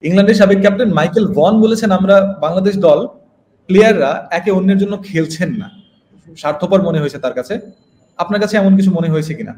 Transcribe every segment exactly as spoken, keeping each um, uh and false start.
ইংল্যান্ডের সাবেক captain Michael Vaughan বলেছেন, আমরা বাংলাদেশ দল প্লেয়াররা একে অন্যের জন্য খেলছেন না, স্বার্থপর মনে হয়েছে তার কাছে। আপনার কাছে এমন কিছু মনে হয়েছে কিনা?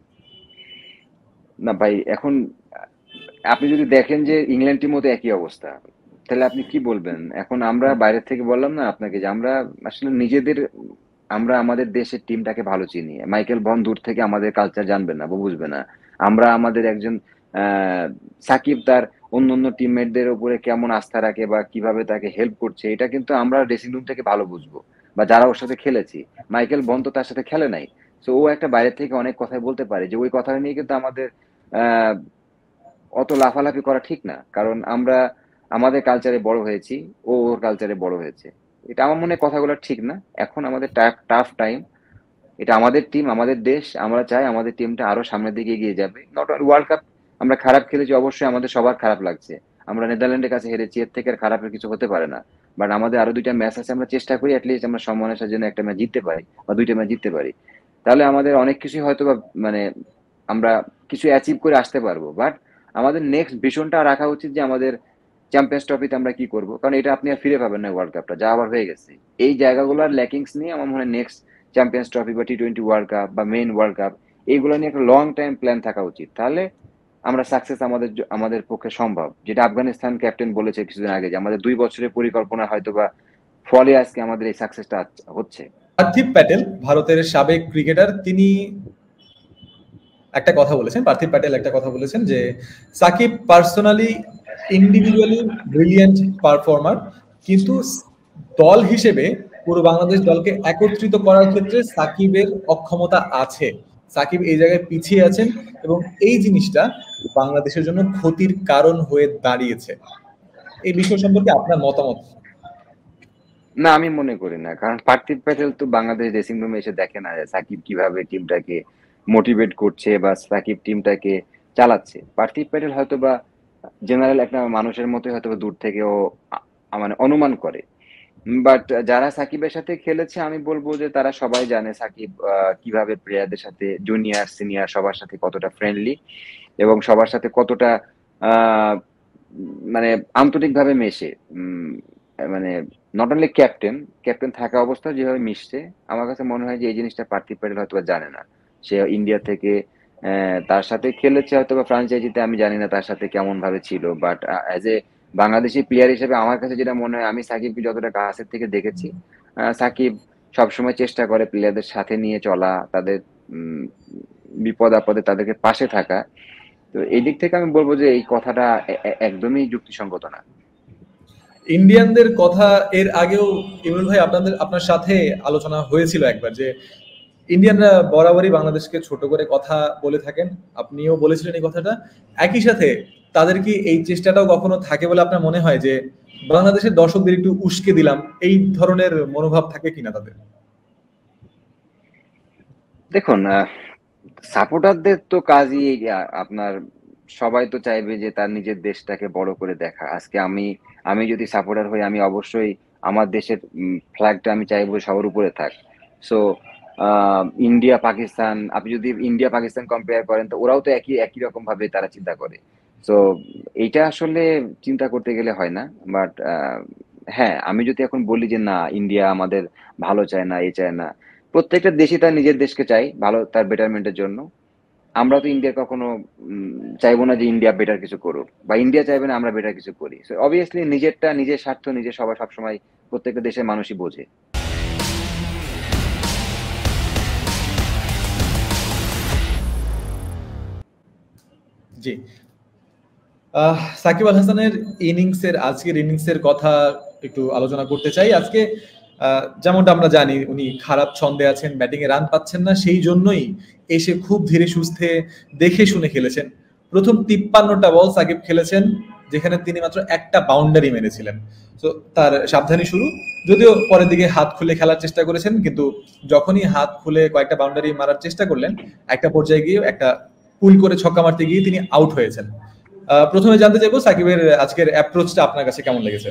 না ভাই, এখন আপনি যদি দেখেন যে ইংল্যান্ড টিম মতো একই অবস্থা, তাহলে আপনি কি বলবেন? এখন আমরা বাইরে থেকে বললাম না আপনাকে যে আমরা আসলে নিজেদের, আমরা আমাদের দেশের টিমটাকে ভালো চিনি। মাইকেল ভন দূর থেকে আমাদের কালচার জানবে না বা বুঝবে না। আমরা আমাদের একজন আহ সাকিব তার অন্য অন্য টিমমেটদের উপরে কেমন আস্থা রাখে বা কিভাবে তাকে হেল্প করছে, এটা কিন্তু আমরা ড্রেসিং রুম থেকে ভালো বুঝবো, বা যারা ওর সাথে খেলেছি। মাইকেল ভন তো তার সাথে খেলে নাই, তো ও একটা বাইরে থেকে অনেক কথাই বলতে পারে, যে ওই কথাটা নিয়ে কিন্তু আমাদের আহ অত লাফালাফি করা ঠিক না। কারণ আমরা আমাদের কালচারে বড় হয়েছি, ও ওর কালচারে বড় হয়েছে। এটা আমার মনে হয় কথাগুলো ঠিক না। এখন আমাদের টাফ টাইম, এটা আমাদের টিম, আমাদের দেশ, আমরা চাই আমাদের টিমটা আরো সামনের দিকে এগিয়ে যাবে। নট অনলি ওয়ার্ল্ড কাপ আমরা খারাপ খেলেছি, অবশ্যই আমাদের সবার খারাপ লাগছে। আমরা নেদারল্যান্ডের কাছে হেরেছি, এর থেকে আর খারাপের কিছু হতে পারে না। বাট আমাদের আরো দুইটা ম্যাচ আছে, আমরা চেষ্টা করি অ্যাটলিস্ট আমরা সম্মানের জন্য একটা ম্যাচ জিততে পারি বা দুইটা ম্যাচ জিততে পারি। তাহলে আমাদের অনেক কিছুই হয়তো বা মানে আমরা কিছু অ্যাচিভ করে আসতে পারবো। বাট আমাদের নেক্সট ভিশনটা রাখা উচিত যে আমাদের চ্যাম্পিয়ন্স ট্রফিতে আমরা কি করবো, কারণ এটা আপনি আর ফিরে পাবেন না, ওয়ার্ল্ড কাপটা যা আবার হয়ে গেছে। এই জায়গাগুলোর ল্যাকিংস নিয়ে আমার মনে হয় নেক্সট চ্যাম্পিয়ন্স ট্রফি বা টি টোয়েন্টি ওয়ার্ল্ড কাপ বা মেইন ওয়ার্ল্ড কাপ, এইগুলো নিয়ে একটা লং টাইম প্ল্যান থাকা উচিত। তাহলে আমরা সাকসেস আমাদের আমাদের পক্ষে সম্ভব। যেটা আফগানিস্তান ক্যাপ্টেন বলেছে কিছুদিন আগে, যে আমাদের দুই বছরের পরিকল্পনা হয়তো বা ফলে আজকে আমাদের এই সাকসেসটা হচ্ছে। পার্থিব প্যাটেল ভারতের সাবেক ক্রিকেটার, তিনি একটা কথা বলেছেন, পার্থিব প্যাটেল একটা কথা বলেছেন যে Shakib personally individually brilliant performer, কিন্তু দল হিসেবে পুরো বাংলাদেশ দলকে একত্রিত করার ক্ষেত্রে সাকিবের অক্ষমতা আছে। সাকিব এই জায়গায় পিছিয়ে আছেন এবং এই জিনিসটা বাংলাদেশের জন্য ক্ষতির কারণ হয়ে দাঁড়িয়েছে। এই বিষয় সম্পর্কে আপনার মতামত? না, আমি মনে করি না। কারণ পার্থিব প্যাটেল তো বাংলাদেশ ড্রেসিং রুমে এসে দেখে না সাকিব কিভাবে টিমটাকে মোটিভেট করছে বা সাকিব টিমটাকে চালাচ্ছে। পার্থিব প্যাটেল হয়তো বা জেনারেল একটা মানুষের মতোই হয়তো বা দূর থেকে ও মানে অনুমান করে। বাট যারা সাকিবের সাথে খেলেছে, আমি বলবো যে তারা সবাই জানে সাকিব কিভাবে প্লেয়ারদের সাথে, জুনিয়র সিনিয়র সবার সাথে কতটা ফ্রেন্ডলি এবং সবার সাথে কতটা আহ মানে আন্তরিকভাবে মেশে। মানে নট অনলি ক্যাপ্টেন, ক্যাপ্টেন থাকা অবস্থায় যেভাবে মিশছে, আমার কাছে মনে হয় যে এই জিনিসটা পার্থিব প্যাটেল হয়তো জানে না। সে ইন্ডিয়া থেকে তার সাথে খেলেছে হয়তো বা ফ্রাঞ্চাইজিতে, আমি জানি না তার সাথে কেমন ভাবে ছিল। But as a Bangladeshi player হিসেবে আমার কাছে যেটা মনে হয়, আমি সাকিবকে যতটা কাছের থেকে দেখেছি, সাকিব সবসময় চেষ্টা করে প্লেয়ারদের সাথে নিয়ে চলা, তাদের বিপদ আপদে তাদেরকে পাশে থাকা। তো এই দিক থেকে আমি বলবো যে এই কথাটা একদমই যুক্তিসঙ্গত না। ইন্ডিয়ানদের কথা এর আগেও ইমরুল ভাই আপনাদের আপনার সাথে আলোচনা হয়েছিল একবার, যে ইন্ডিয়ানরা বরাবরই বাংলাদেশকে ছোট করে কথা বলে থাকেন, আপনিও বলেছিলেন এই কথাটা। একই সাথে তাদের কি এই চেষ্টাটাও কখনো থাকে বলে আপনার মনে হয়, যে বাংলাদেশের দর্শকদের একটু উস্কে দিলাম, এই ধরনের মনোভাব থাকে কিনা তাদের? দেখুন, সাপোর্টারদের তো কাজই আপনার, সবাই তো চাইবে যে তার নিজের দেশটাকে বড় করে দেখা। আজকে আমি আমি যদি সাপোর্টার হই, আমি অবশ্যই আমার দেশের ফ্ল্যাগটা আমি চাইবো সবার উপরে থাক। সো ইন্ডিয়া পাকিস্তান, আপনি যদি ইন্ডিয়া পাকিস্তান কম্পেয়ার করেন, তো ওরাও তো একই একই রকম ভাবে তারা চিন্তা করে। সো এইটা আসলে চিন্তা করতে গেলে হয় না। বাট হ্যাঁ, আমি যদি এখন বলি যে না ইন্ডিয়া আমাদের ভালো চায় না, এ চায় না, প্রত্যেকটা দেশই তার নিজের দেশকে চাই ভালো, তার বেটারমেন্টের জন্য। আমরা তো ইন্ডিয়া কখনো চাইবো না যে ইন্ডিয়া বেটার কিছু করুক, বা ইন্ডিয়া চাইবে না আমরা বেটার কিছু করি। অবভিয়াসলি নিজেরটা, নিজের স্বার্থ নিজের সবাই সবসময় প্রত্যেকটা দেশের মানুষই বোঝে। জি, সাকিব আল হাসানের ইনিংসের, আজকের ইনিংসের কথা একটু আলোচনা করতে চাই। আজকে যেমনটা আমরা জানি উনি খারাপ ছন্দে আছেন, ব্যাটিং এ রান পাচ্ছেন না, সেই জন্যই এসে খুব ধীরে সুস্থে দেখে শুনে খেলেছেন। প্রথম তিপ্পান্নটা বল সাকিব খেলেছেন, যেখানে তিনি মাত্র একটা বাউন্ডারি মেরেছিলেন। তো তার সাবধানী শুরু, যদিও পরের দিকে হাত খুলে খেলার চেষ্টা করেছেন, কিন্তু যখনই হাত খুলে কয়েকটা বাউন্ডারি মারার চেষ্টা করলেন, একটা পর্যায়ে গিয়ে একটা পুল করে ছক্কা মারতে গিয়ে তিনি আউট হয়েছেন। প্রথমে জানতে চাইবো সাকিবের আজকের অ্যাপ্রোচটা আপনার কাছে কেমন লেগেছে?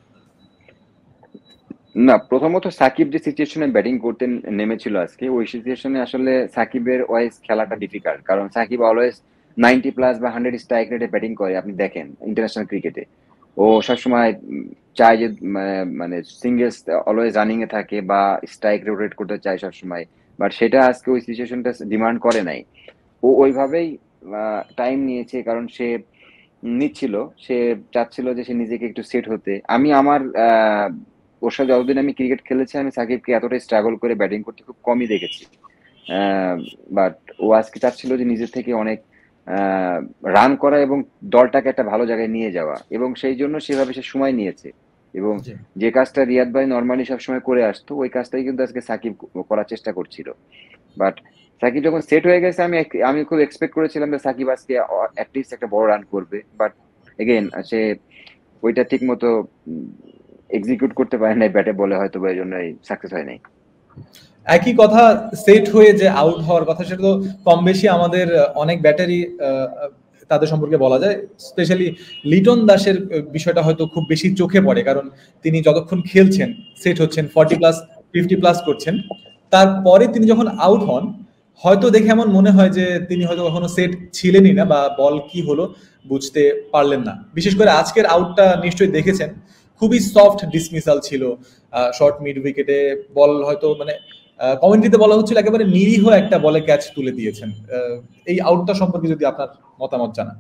না, প্রথমত সাকিব যে সিচুয়েশনে ব্যাটিং করতে নেমেছিল আজকে, ওই সিচুয়েশনে আসলে সাকিবের ওয়াইজ খেলাটা ডিফিকাল্ট। কারণ সাকিব অলওয়েজ নাইনটি প্লাস বা হান্ড্রেড স্ট্রাইক রেটে ব্যাটিং করে, আপনি দেখেন ইন্টারন্যাশনাল ক্রিকেটে ও সবসময় চায় যে মানে সিঙ্গেলস অলওয়েজ রানিং এ থাকে বা স্ট্রাইক রোটেট করতে চায় সবসময়, বাট সেটা আজকে ওই সিচুয়েশনটা ডিমান্ড করে নাই। ও ওইভাবেই টাইম নিয়েছে, কারণ সে নিচ্ছিল, সে চাচ্ছিল যে সে নিজেকে একটু সেট হতে। আমি আমার আহ ওর সাথে যতদিন আমি ক্রিকেট খেলেছি আমি সাকিবকে এতটাই স্ট্রাগল করে ব্যাটিং করতে খুব কমই দেখেছি। বাট ও আজকে চাচ্ছিল যে নিজের থেকে অনেক রান করা এবং দলটাকে একটা ভালো জায়গায় নিয়ে যাওয়া, এবং সেই জন্য সেভাবে সে সময় নিয়েছে। এবং জি। যে কাজটা রিয়াদ ভাই নর্মালি সবসময় করে আসতো ওই কাজটাই কিন্তু আজকে সাকিব করার চেষ্টা করছিল। বাট সাকিব যখন সেট হয়ে গেছে, আমি এক- আমি খুব এক্সপেক্ট করেছিলাম যে সাকিব আজকে অ্যাটলিস্ট একটা বড় রান করবে, বাট এগেইন সে ওইটা ঠিক মতো এক্সিকিউট করতে পারে নাই ব্যাটে বলে, হয়তো বা এই জন্যই সাকসেস হয় নাই। একই কথা, সেট হয়ে যে আউট হওয়ার কথা সেটা তো কম বেশি আমাদের অনেক ব্যাটারি তাদের সম্পর্কে বলা যায়। স্পেশালি লিটন দাসের বিষয়টা হয়তো খুব বেশি চোখে পড়ে, কারণ তিনি যতক্ষণ খেলছেন, সেট হচ্ছেন, ফর্টি প্লাস ফিফটি প্লাস করছেন, তারপরে তিনি যখন আউট হন হয়তো দেখে এমন মনে হয় যে তিনি হয়তো কখনো সেট ছিলেনই না বা বল কি হলো বুঝতে পারলেন না। বিশেষ করে আজকের আউটটা নিশ্চয়ই দেখেছেন, খুবই সফট ডিসমিসাল ছিল, শর্ট মিড উইকেটে বল হয়তো মানে কমেন্ট্রিতে বলা হচ্ছিল একেবারে নিরীহ একটা বলে ক্যাচ তুলে দিয়েছেন। আহ, এই আউটটা সম্পর্কে যদি আপনার মতামত জানান।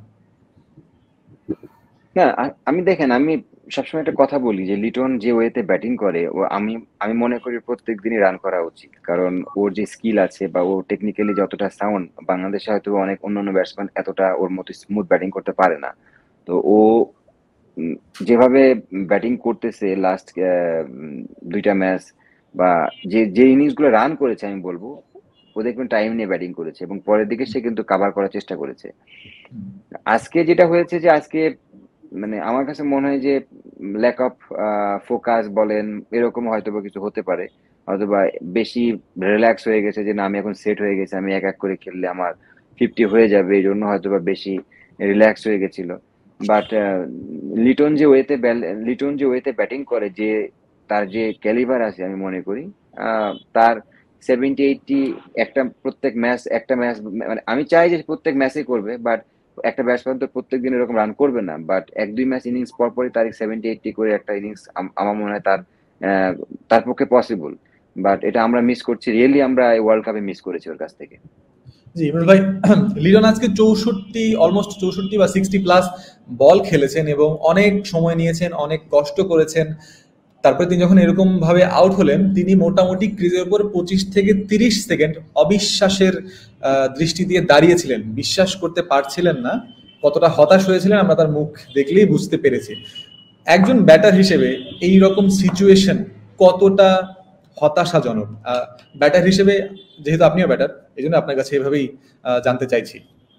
না, আ- আমি দেখেন, আমি সবসময় একটা কথা বলি যে লিটন যে ওয়েতে ব্যাটিং করে ও আমি আমি মনে করি প্রত্যেক দিনই রান করা উচিত, কারণ ওর যে স্কিল আছে বা ও টেকনিক্যালি যতটা সাউন্ড, বাংলাদেশে হয়তো অনেক অন্যান্য ব্যাটসম্যান এতটা ওর মতো স্মুথ ব্যাটিং করতে পারে না। তো ও উম, যেভাবে ব্যাটিং করতেছে লাস্ট দুইটা ম্যাচ বা যে যে ইনিংস গুলো রান করেছে, আমি বলবো ও দেখবেন টাইম নিয়ে ব্যাটিং করেছে এবং পরের দিকে সে কিন্তু কাভার করার চেষ্টা করেছে। আজকে যেটা হয়েছে যে আজকে মানে আমার কাছে মনে হয় যে ল্যাক অফ ফোকাস বলেন, এরকম হয়তো বা কিছু হতে পারে। হয়তো বা বেশি রিল্যাক্স হয়ে গেছে যে না আমি এখন সেট হয়ে গেছে, আমি এক এক করে খেললে আমার ফিফটি হয়ে যাবে, এই জন্য হয়তো বা বেশি রিল্যাক্স হয়ে গেছিল। বাট লিটন যে ওয়েতে লিটন যে ওয়েতে ব্যাটিং করে, যে তার যে ক্যালিবার আছে, আমি মনে করি আহ, তার সেভেন্টি এইটটি একটা প্রত্যেক ম্যাচ একটা ম্যাচ মানে আমি চাই যে প্রত্যেক ম্যাচে করবে, বাট একটা ব্যাটসম্যান তো প্রত্যেক দিন এরকম রান করবে না, বাট এক দুই ম্যাচ ইনিংস পর পরই তার সেভেন্টি এইটটি করে একটা ইনিংস আমার মনে হয় তার আহ, তার পক্ষে পসিবল। বাট এটা আমরা মিস করছি, রিয়েলি আমরা ওয়ার্ল্ড কাপে মিস করেছি ওর কাছ থেকে। জি ইমরুল ভাই, লিটন আজকে চৌষট্টি অলমোস্ট চৌষট্টি বা সিক্সটি প্লাস বল খেলেছেন এবং অনেক সময় নিয়েছেন, অনেক কষ্ট করেছেন। তারপরে তিনি যখন এরকম ভাবে আউট হলেন, তিনি মোটামুটি ক্রিজের উপর পঁচিশ থেকে তিরিশ সেকেন্ড অবিশ্বাসের আহ, দৃষ্টি দিয়ে দাঁড়িয়েছিলেন, বিশ্বাস করতে পারছিলেন না। কতটা হতাশ হয়েছিলেন আমরা তার মুখ দেখলেই বুঝতে পেরেছি। একজন ব্যাটার হিসেবে এই রকম সিচুয়েশন কতটা হতাশাজনক, ব্যাটার হিসেবে, যেহেতু আপনিও ব্যাটার, এই জন্য আপনার কাছে এভাবেই আহ, জানতে চাইছি।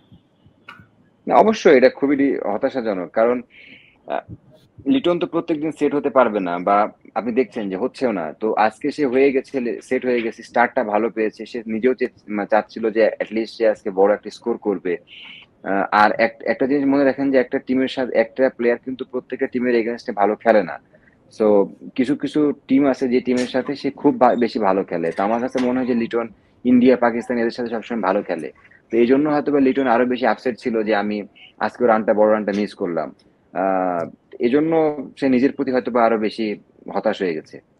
না, অবশ্যই এটা খুবই হতাশাজনক, কারণ আহ, লিটন তো প্রত্যেকদিন সেট হতে পারবে না, বা আপনি দেখছেন যে হচ্ছেও না। তো আজকে সে হয়ে গেছে, সেট হয়ে গেছে, স্টার্টটা ভালো পেয়েছে, সে নিজেও চে- মানে চাচ্ছিল যে অ্যাটলিস্ট সে আজকে বড় একটা স্কোর করবে। আহ, আর এক- একটা জিনিস মনে রাখেন যে একটা টিমের সাথে একটা প্লেয়ার কিন্তু প্রত্যেকটা টিমের এগেনস্টে ভালো খেলে না। সো কিছু কিছু টিম আছে যে টিমের সাথে সে খুব ভা- বেশি ভালো খেলে। তো আমার কাছে মনে হয় যে লিটন ইন্ডিয়া পাকিস্তান এদের সাথে সবসময় ভালো খেলে। তো এই জন্য হয়তো বা লিটন আরো বেশি আপসেট ছিল যে আমি আজকে রানটা বড় রানটা মিস করলাম। আহ এই জন্য সে নিজের প্রতি হয়তো বা আরো বেশি হতাশ হয়ে গেছে।